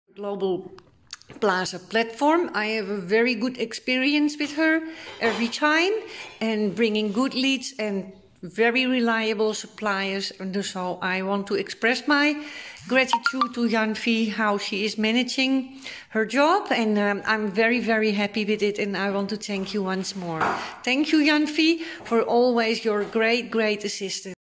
Global Plaza platform. I have a very good experience with her every time and bringing good leads and very reliable suppliers. And so I want to express my gratitude to 𝗃_𝗃 how she is managing her job, and I'm very, very happy with it, and I want to thank you once more. Thank you, 𝗃_𝗃, for always your great assistance.